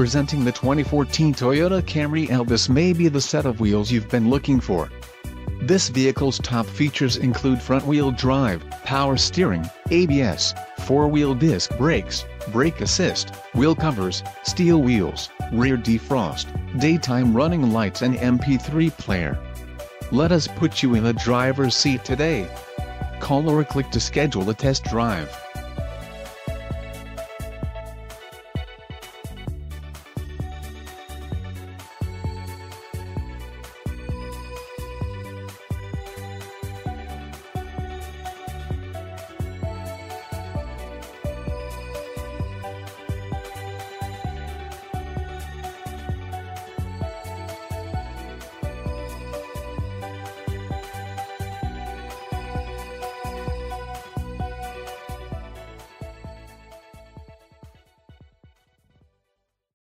Presenting the 2014 Toyota Camry L. This may be the set of wheels you've been looking for. This vehicle's top features include front-wheel drive, power steering, ABS, 4-wheel disc brakes, brake assist, wheel covers, steel wheels, rear defrost, daytime running lights and MP3 player. Let us put you in the driver's seat today. Call or click to schedule a test drive.